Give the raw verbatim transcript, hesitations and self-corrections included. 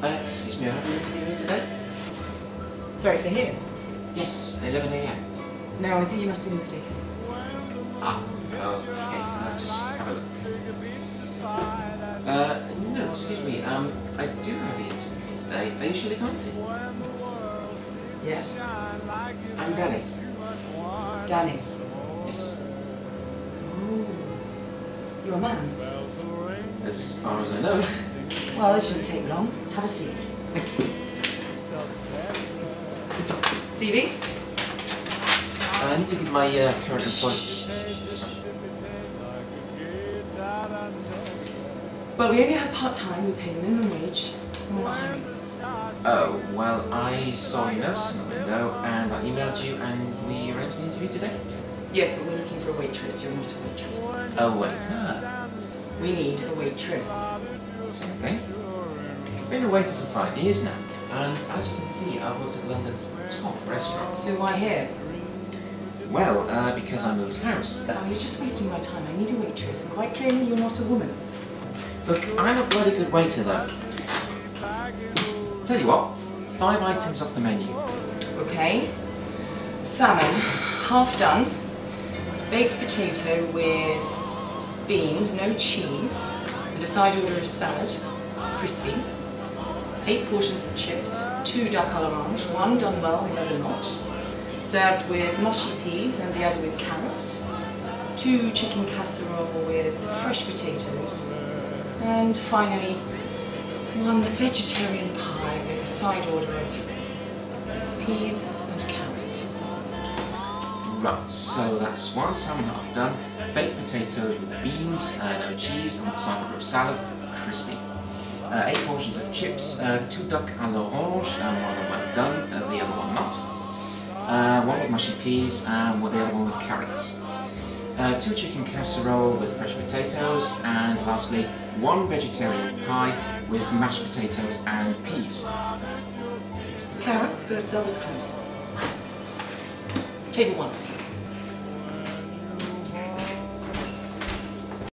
Uh, excuse me, I have an interview here today? Sorry, for here? Yes, eleven A M. No, I think you must be mistaken. Ah, okay, uh, just have a look. Uh, no, excuse me, um, I do have the interview here today. Are you Shelly County? Yes. I'm Danni. Danni. Yes. Ooh. You're a man? As far as I know. Well, this shouldn't take long. Have a seat. Thank you. C V? I need to give my uh, current employment. Well, we only have part-time, we pay the minimum wage, and we're not hiring. Oh, well, I saw your notice in the window, and I emailed you, and we arranged the interview today. Yes, but we're looking for a waitress. You're not a waitress. A waiter. We need a waitress. Same thing. I've been a waiter for five years now, and as you can see, I've worked at London's top restaurants. So why here? Well, uh, because I moved house. Oh, you're just wasting my time. I need a waitress, and quite clearly you're not a woman. Look, I'm a bloody good waiter, though. Tell you what, five items off the menu. Okay. Salmon, half done. Baked potato with beans, no cheese, and a side order of salad, crispy. Eight portions of chips, two duck à l'orange, one done well, the other not. Served with mushy peas and the other with carrots. Two chicken casserole with fresh potatoes. And finally, one vegetarian pie with a side order of peas and carrots. Right, so that's one salmon half done, baked potatoes with beans, uh, no cheese, and the side order of salad, crispy. Uh, eight portions of chips, uh, two duck à l'orange, and one of them well done, uh, the other one not. Uh, one with mushy peas, and the other one with carrots. Uh, two chicken casserole with fresh potatoes, and lastly, one vegetarian pie with mashed potatoes and peas. Carrots, but that was close. Table one.